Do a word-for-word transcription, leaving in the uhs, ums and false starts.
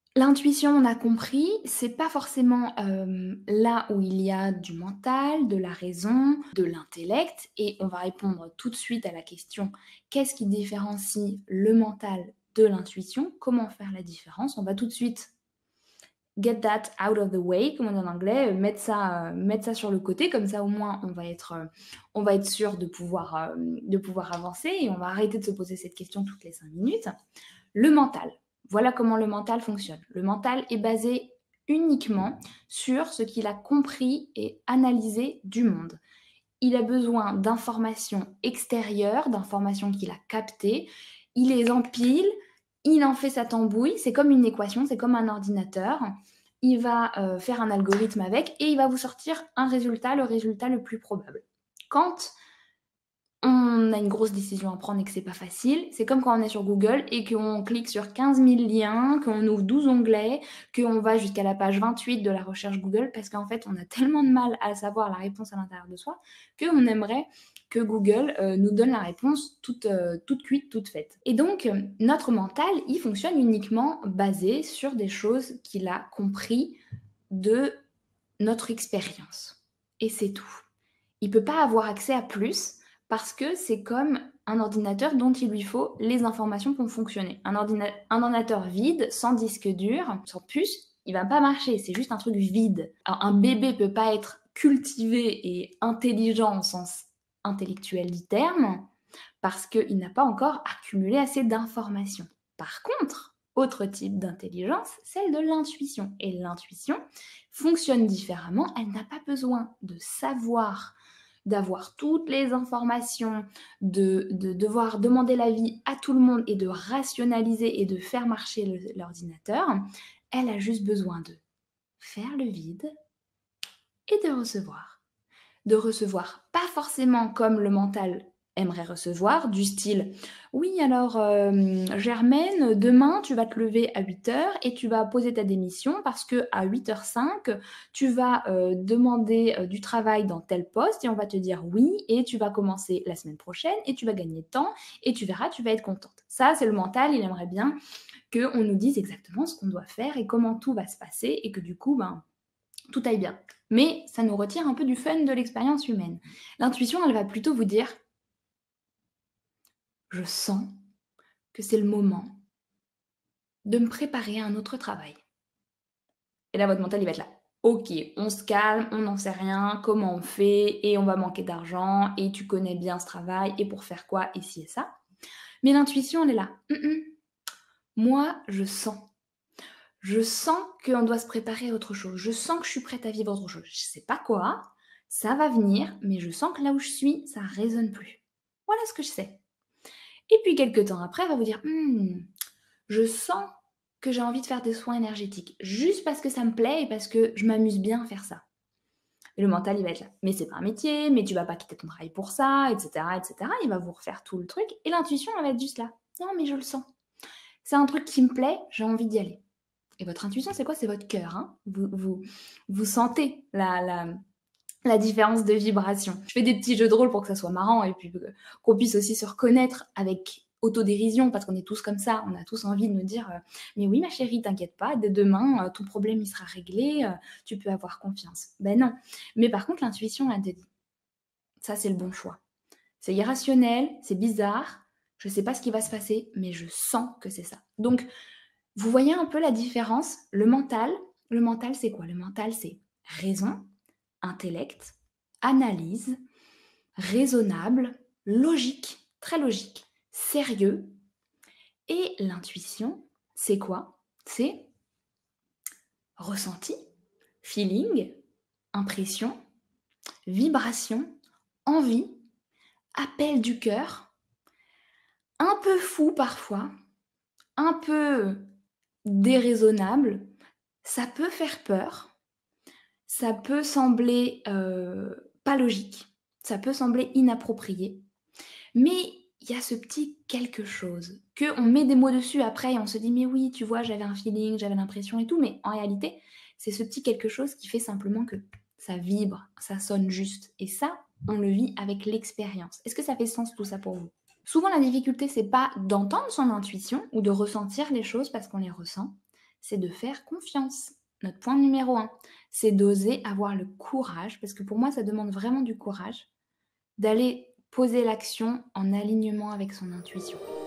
L'intuition, on a compris, c'est pas forcément, hem, là où il y a du mental, de la raison, de l'intellect et on va répondre tout de suite à la question: «Qu'est-ce qui différencie le mental de l'intuition? Comment faire la différence?» On va tout de suite get that out of the way, comme on dit en anglais, heu, mettre ça, heu, mettre ça sur le côté, comme ça au moins on va être, heu, on va être sûr de pouvoir, hem, de pouvoir avancer et on va arrêter de se poser cette question toutes les cinq minutes. Le mental, voilà comment le mental fonctionne. Le mental est basé uniquement sur ce qu'il a compris et analysé du monde. Il a besoin d'informations extérieures, d'informations qu'il a captées, il les empile, il en fait sa tambouille, c'est comme une équation, c'est comme un ordinateur. Il va, heu, faire un algorithme avec et il va vous sortir un résultat, le résultat le plus probable. Quand on a une grosse décision à prendre et que c'est pas facile, c'est comme quand on est sur Google et qu'on clique sur quinze mille liens, qu'on ouvre douze onglets, qu'on va jusqu'à la page vingt-huit de la recherche Google parce qu'en fait, on a tellement de mal à savoir la réponse à l'intérieur de soi qu'on aimerait que Google, heu, nous donne la réponse toute, heu, toute cuite, toute faite. Et donc, heu, notre mental, il fonctionne uniquement basé sur des choses qu'il a compris de notre expérience et c'est tout. Il peut pas avoir accès à plus parce que c'est comme un ordinateur dont il lui faut les informations pour fonctionner. Un, ordina- un ordinateur vide, sans disque dur, sans puce, il va pas marcher, c'est juste un truc vide. Alors, un bébé peut pas être cultivé et intelligent au sens intellectuel du terme parce qu'il n'a pas encore accumulé assez d'informations. Par contre, autre type d'intelligence, celle de l'intuition. Et l'intuition fonctionne différemment, elle n'a pas besoin de savoir, d'avoir toutes les informations, de, de devoir demander l'avis à tout le monde et de rationaliser et de faire marcher le- l'ordinateur. Elle a juste besoin de faire le vide et de recevoir. De recevoir, pas forcément comme le mental aimerait recevoir, du style: «Oui alors, hem, Germaine, demain tu vas te lever à huit heures et tu vas poser ta démission parce qu'à huit heures cinq, tu vas, heu, demander, heu, du travail dans tel poste et on va te dire oui et tu vas commencer la semaine prochaine et tu vas gagner tant et tu verras, tu vas être contente». Ça, c'est le mental, il aimerait bien qu'on nous dise exactement ce qu'on doit faire et comment tout va se passer et que du coup, ben, tout aille bien. Mais ça nous retire un peu du fun de l'expérience humaine. L'intuition, elle va plutôt vous dire: «Je sens que c'est le moment de me préparer à un autre travail». Et là, votre mental, il va être là: «OK, on se calme, on n'en sait rien, comment on fait? Et on va manquer d'argent et tu connais bien ce travail et pour faire quoi? Et ci et ça». Mais l'intuition, elle est là: «Mmh mh, moi, je sens. Je sens qu'on doit se préparer à autre chose. Je sens que je suis prête à vivre autre chose. Je sais pas quoi, ça va venir, mais je sens que là où je suis, ça résonne plus. Voilà ce que je sais». Et puis quelque temps après, elle va vous dire: «Mmh, je sens que j'ai envie de faire des soins énergétiques, juste parce que ça me plaît et parce que je m'amuse bien à faire ça». Et le mental, il va être là: «Mais c'est pas un métier, mais tu vas pas quitter ton travail pour ça, et cetera, et cetera». Il va vous refaire tout le truc et l'intuition, elle va être juste là: «Non, mais je le sens. C'est un truc qui me plaît, j'ai envie d'y aller». Et votre intuition, c'est quoi? C'est votre cœur, hein. Vous vous vous sentez la la la différence de vibration. Je fais des petits jeux de rôle pour que ça soit marrant et puis, heu, qu'on puisse aussi se reconnaître avec autodérision parce qu'on est tous comme ça. On a tous envie de nous dire, heu: «Mais oui ma chérie, t'inquiète pas, dès demain, heu, ton problème il sera réglé, heu, tu peux avoir confiance». Ben non. Mais par contre l'intuition elle te dit: «Ça c'est le bon choix. C'est irrationnel, c'est bizarre, je sais pas ce qui va se passer, mais je sens que c'est ça». Donc vous voyez un peu la différence? Le mental le mental c'est quoi? Le mental c'est raison, intellect, analyse, raisonnable, logique, très logique, sérieux. Et l'intuition, c'est quoi? C'est ressenti, feeling, impression, vibration, envie, appel du cœur, un peu fou parfois, un peu déraisonnable, ça peut faire peur, ça peut sembler euh, pas logique, ça peut sembler inapproprié, mais il y a ce petit quelque chose que on met des mots dessus après et on se dit: «Mais oui, tu vois, j'avais un feeling, j'avais l'impression et tout», mais en réalité, c'est ce petit quelque chose qui fait simplement que ça vibre, ça sonne juste et ça, on le vit avec l'expérience. Est-ce que ça fait sens tout ça pour vous? Souvent, la difficulté, c'est pas d'entendre son intuition ou de ressentir les choses parce qu'on les ressent, c'est de faire confiance. Notre point numéro un, c'est d'oser avoir le courage, parce que pour moi, ça demande vraiment du courage, d'aller poser l'action en alignement avec son intuition.